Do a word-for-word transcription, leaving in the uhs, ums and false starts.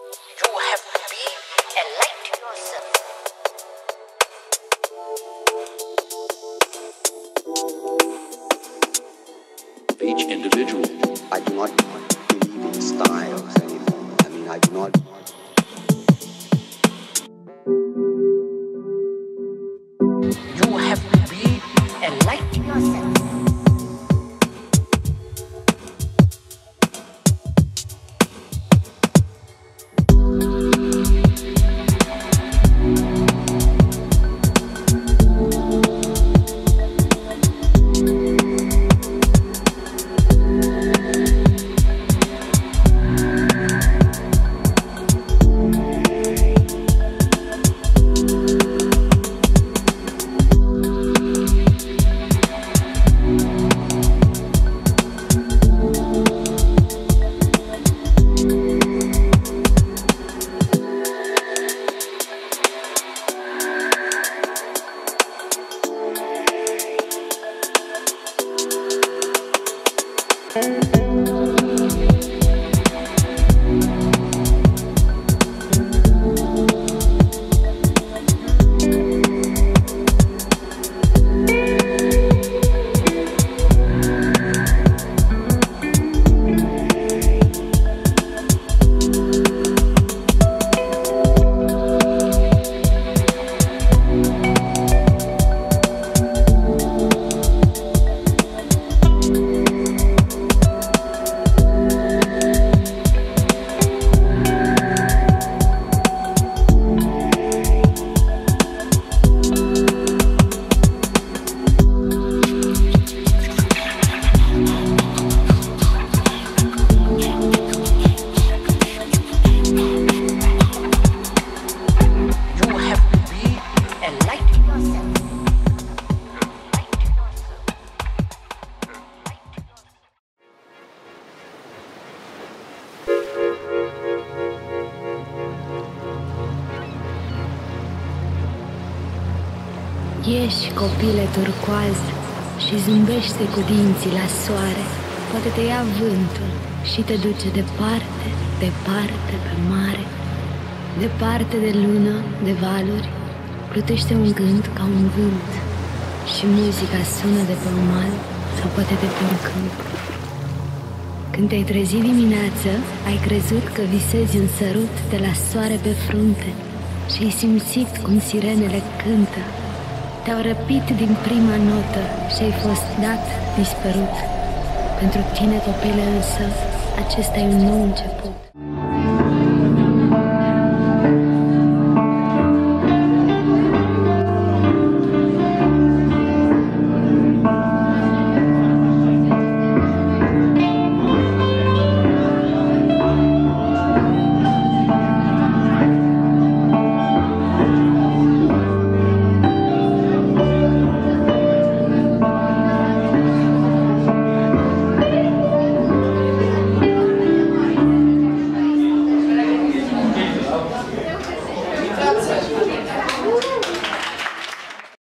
You have to be a light to yourself. Each individual. I do not believe in styles anymore. I mean, I do not. You have to be a light to yourself. Ieși, copile turcoaz, și zâmbește cu dinții la soare. Poate te ia vântul și te duce departe, departe pe mare. Departe de lună, de valuri, plutește un gând ca un vânt și muzica sună de pe un mal sau poate de pe un câmp. Când te-ai trezit dimineață, ai crezut că visezi un sărut de la soare pe frunte și ai simțit cum sirenele cântă. Te-au răpit din prima notă și ai fost dat dispărut. Pentru tine, copile, însă, acesta e un nou început.